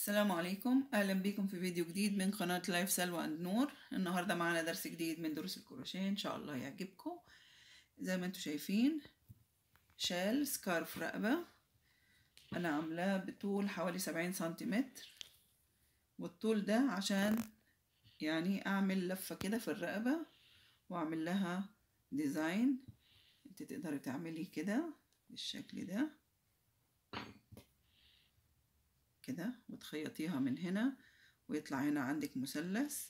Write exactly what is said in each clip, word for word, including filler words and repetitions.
السلام عليكم، اهلا بكم في فيديو جديد من قناة لايف سلوى اند نور. النهارده معانا درس جديد من دروس الكروشيه، ان شاء الله يعجبكم. زي ما انتم شايفين شال سكارف رقبة، انا عاملاه بطول حوالي سبعين سنتيمتر، والطول ده عشان يعني اعمل لفة كده في الرقبة واعمل لها ديزاين. انت تقدري تعملي كده بالشكل ده كده وتخيطيها من هنا ويطلع هنا عندك مثلث.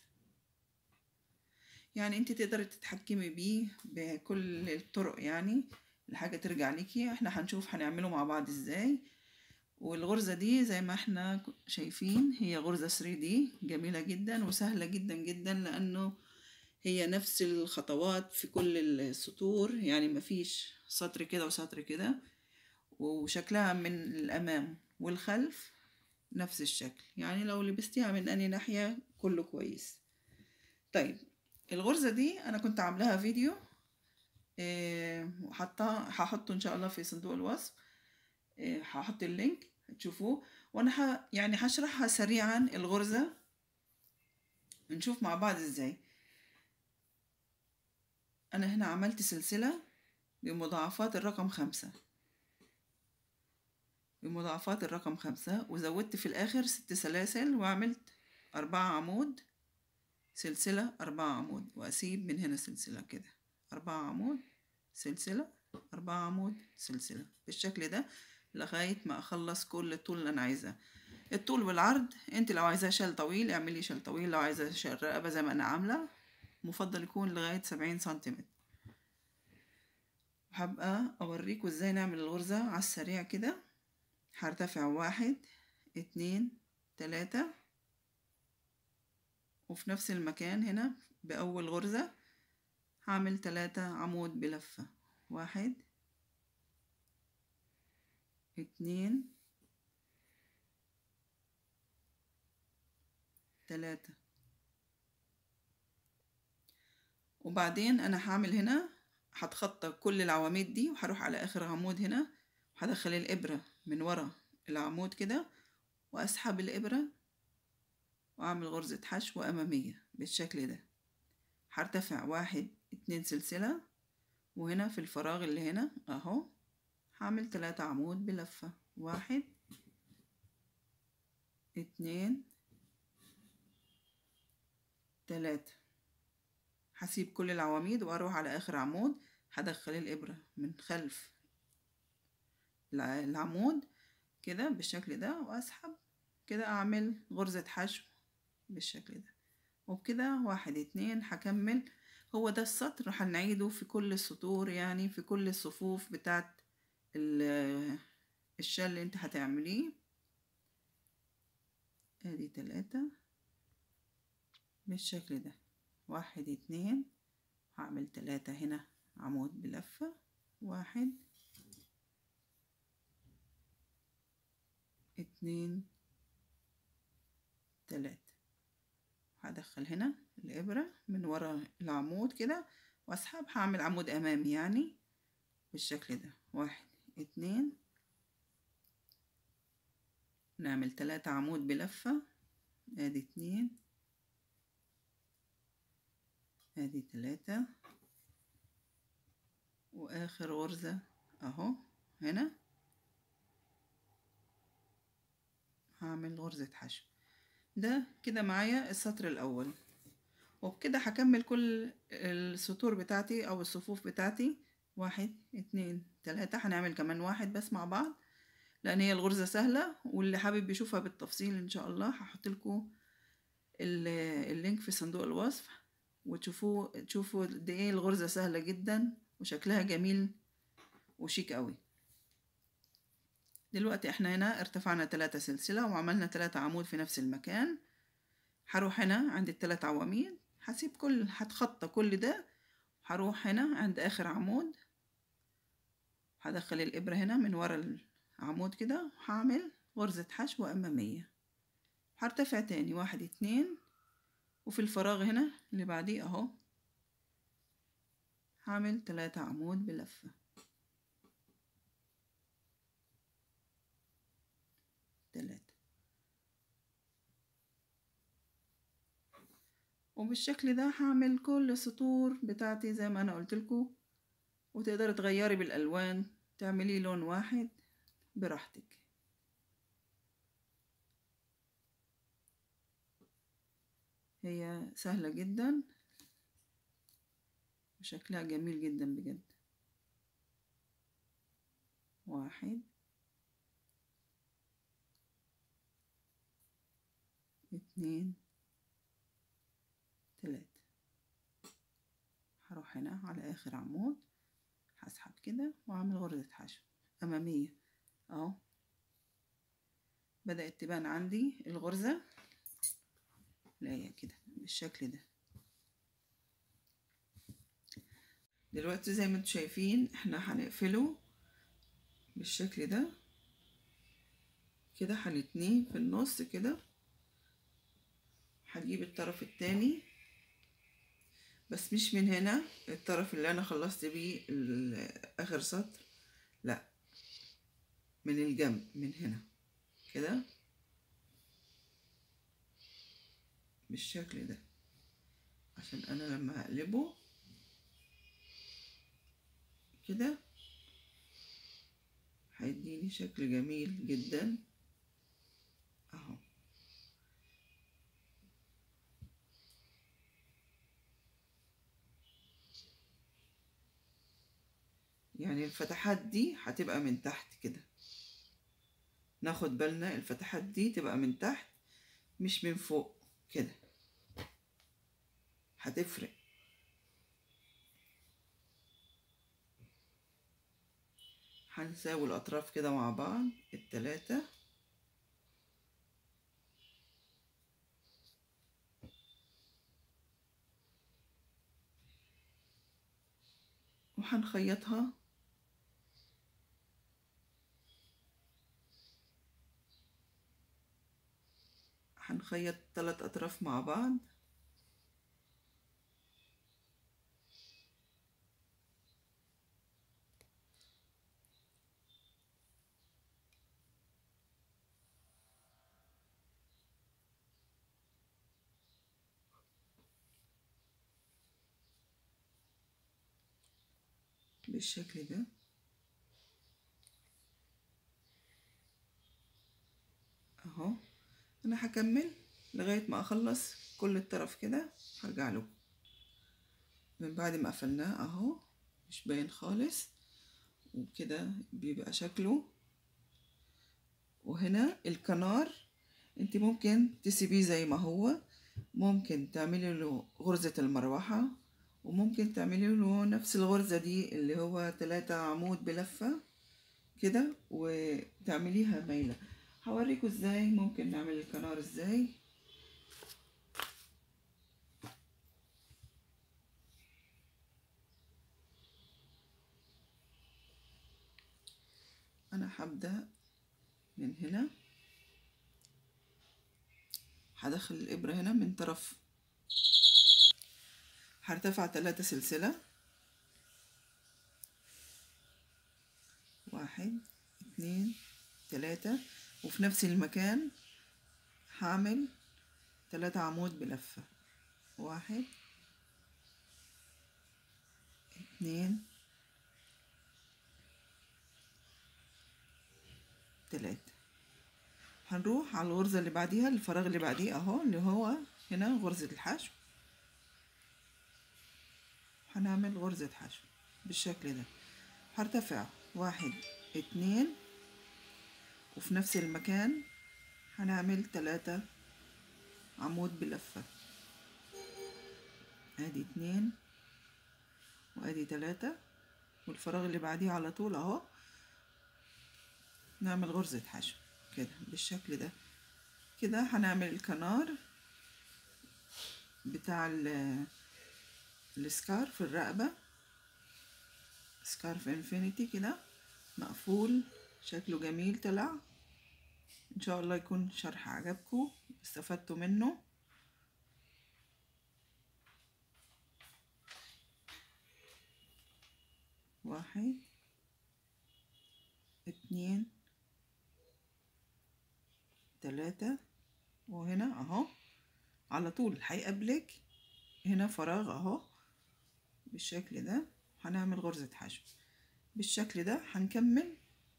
يعني انت تقدري تتحكمي بيه بكل الطرق، يعني الحاجة ترجع ليكي. احنا هنشوف هنعمله مع بعض ازاي. والغرزة دي زي ما احنا شايفين هي غرزة ثري دي جميلة جدا وسهلة جدا جدا، لانه هي نفس الخطوات في كل السطور، يعني مفيش سطر كده وسطر كده، وشكلها من الامام والخلف نفس الشكل، يعني لو لبستيها من اني ناحية كله كويس. طيب الغرزة دي أنا كنت عاملاها فيديو إيه وحطها، هحطه إن شاء الله في صندوق الوصف. إيه هحط اللينك تشوفوه، وأنا ح... يعني هشرحها سريعا الغرزة، نشوف مع بعض إزاي. أنا هنا عملت سلسلة بمضاعفات الرقم خمسة، بمضاعفات الرقم خمسة، وزودت في الآخر ست سلاسل وعملت أربعة عمود، سلسلة أربعة عمود، وأسيب من هنا سلسلة كده، أربعة عمود سلسلة أربعة عمود سلسلة بالشكل ده لغاية ما أخلص كل الطول اللي أنا عايزاه. الطول والعرض انت لو عايزاه شال طويل اعملي شال طويل، لو عايزاه شال رقبة زي ما أنا عاملة مفضل يكون لغاية سبعين سنتيمتر. هبقى أوريكم ازاي نعمل الغرزة على السريع كده. هرتفع واحد اتنين تلاتة، وفي نفس المكان هنا بأول غرزة هعمل تلاتة عمود بلفة، واحد اتنين تلاتة. وبعدين انا هعمل هنا هتخطى كل العواميد دي وهروح على اخر عمود هنا، وهدخل الابرة من ورا العمود كده واسحب الابرة واعمل غرزة حشو امامية بالشكل ده. هرتفع واحد اتنين سلسلة، وهنا في الفراغ اللي هنا اهو هعمل تلاتة عمود بلفة، واحد اتنين تلاتة. هسيب كل العواميد واروح على اخر عمود، هدخل الابرة من خلف العمود كده بالشكل ده واسحب كده، اعمل غرزة حشو بالشكل ده. وبكده واحد اتنين هكمل، هو ده السطر هنعيده في كل السطور، يعني في كل الصفوف بتاعت الشال اللي انت هتعمليه. ادي تلاتة بالشكل ده، واحد اتنين هعمل تلاتة هنا عمود بلفة، واحد اتنين تلاتة. هدخل هنا الإبرة من ورا العمود كده واسحب، هعمل عمود أمامي يعني بالشكل ده، واحد اتنين نعمل تلاتة عمود بلفة، ادي اتنين ادي تلاتة، واخر غرزة اهو هنا هعمل غرزة حشو. ده كده معايا السطر الاول، وبكده هكمل كل السطور بتاعتي او الصفوف بتاعتي، واحد اتنين تلاتة. هنعمل كمان واحد بس مع بعض لان هي الغرزة سهلة، واللي حابب يشوفها بالتفصيل ان شاء الله هحط لكم اللينك في صندوق الوصف وتشوفوا تشوفوا قد ايه الغرزة سهلة جدا وشكلها جميل وشيك قوي. دلوقتي احنا هنا ارتفعنا تلاتة سلسلة وعملنا تلاتة عمود في نفس المكان. هروح هنا عند التلات عواميد، هسيب كل هتخطى كل ده، هروح هنا عند اخر عمود هدخل الابرة هنا من ورا العمود كده، هعمل غرزة حشو امامية، هرتفع تاني واحد اتنين، وفي الفراغ هنا اللي بعديه اهو هعمل تلاتة عمود بلفة، تلاتة. وبالشكل ده هعمل كل السطور بتاعتي زي ما انا قلتلكوا، وتقدري تغيري بالالوان، تعملي لون واحد براحتك. هي سهلة جدا وشكلها جميل جدا بجد. واحد، اتنين، تلاتة. هروح هنا على اخر عمود، هسحب كده واعمل غرزة حشو امامية اهو. بدأت تبان عندي الغرزة، لا هي كده بالشكل ده. دلوقتي زي ما انتم شايفين احنا هنقفله بالشكل ده كده، هنتنيه في النص كده. هجيب الطرف التاني بس مش من هنا، الطرف اللي انا خلصت بيه اخر سطر، لا من الجنب من هنا كده بالشكل ده، عشان انا لما هقلبه كده هيديني شكل جميل جدا اهو. يعني الفتحات دي هتبقى من تحت كده، ناخد بالنا الفتحات دي تبقى من تحت مش من فوق كده، هتفرق. هنساوي الاطراف كده مع بعض التلاتة، وهنخيطها هنخيط ثلاث اطراف مع بعض. بالشكل ده اهو. انا هكمل لغاية ما اخلص كل الطرف كده، هرجع لكم من بعد ما قفلناه اهو. مش باين خالص وكده بيبقى شكله. وهنا الكنار انت ممكن تسيبيه زي ما هو، ممكن تعملي له غرزة المروحة، وممكن تعملي له نفس الغرزة دي اللي هو تلاتة عمود بلفة كده وتعمليها مايلة. هوريكم ازاي ممكن نعمل الكنار ازاي. انا هبدأ من هنا، هدخل الابرة هنا من طرف، هرتفع تلاتة سلسلة، واحد اتنين تلاتة، وفي نفس المكان هعمل تلاتة عمود بلفة، واحد اتنين تلاتة. هنروح على الغرزة اللي بعديها، الفراغ اللي بعديه اهو اللي هو هنا غرزة الحشو، هنعمل غرزة حشو بالشكل ده. هرتفع واحد اتنين، وفي نفس المكان هنعمل تلاتة عمود بلفة، ادي اتنين وادي تلاتة، والفراغ اللي بعديه على طول اهو نعمل غرزة حشو كده بالشكل ده. كده هنعمل الكنار بتاع السكارف الرقبة، سكارف انفينيتي كده مقفول، شكله جميل طلع. ان شاء الله يكون شرح عجبكم استفدتوا منه. واحد اتنين تلاتة، وهنا اهو على طول هيقابلك هنا فراغ اهو بالشكل ده، هنعمل غرزة حشو بالشكل ده. هنكمل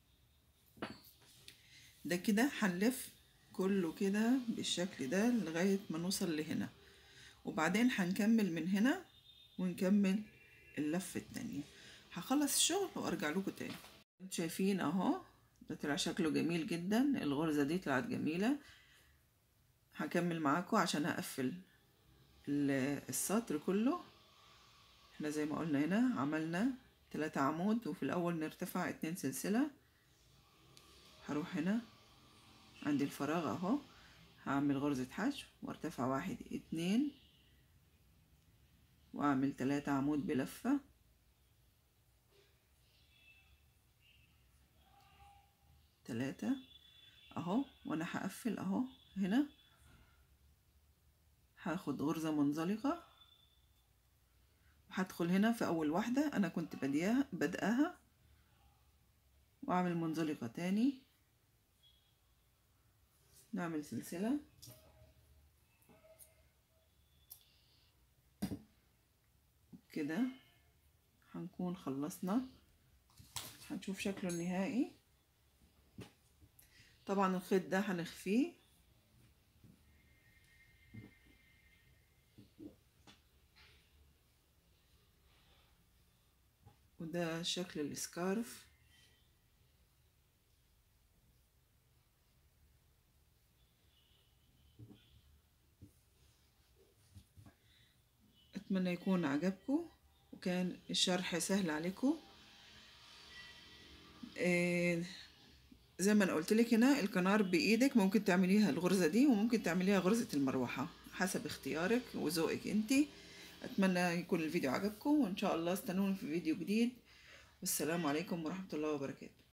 ده كده، هنلف كله كده بالشكل ده لغاية ما نوصل لهنا، وبعدين هنكمل من هنا ونكمل اللفة التانية. هخلص الشغل وارجع لكم تاني. انتوا شايفين اهو ده طلع شكله جميل جدا، الغرزة دي طلعت جميلة. هكمل معاكم عشان هقفل السطر كله. احنا زي ما قلنا هنا عملنا تلاتة عمود، وفي الاول نرتفع اتنين سلسلة. هروح هنا عند الفراغ اهو، هعمل غرزة حشو وارتفع واحد اتنين واعمل تلاتة عمود بلفة، تلاتة اهو. وانا هقفل اهو هنا هاخد غرزة منزلقة وهدخل هنا في اول واحدة انا كنت بديها بدأها، واعمل منزلقة تاني، نعمل سلسلة كده. هنكون خلصنا، هنشوف شكله النهائي. طبعا الخيط ده هنخفيه، وده شكل السكارف. اتمنى يكون عجبكم وكان الشرح سهل عليكم. إيه زي ما انا قلت لك هنا الكنار بايدك، ممكن تعمليها الغرزه دي وممكن تعمليها غرزه المروحه حسب اختيارك وذوقك انتي. اتمنى يكون الفيديو عجبكم، وان شاء الله استنوني في فيديو جديد. والسلام عليكم ورحمه الله وبركاته.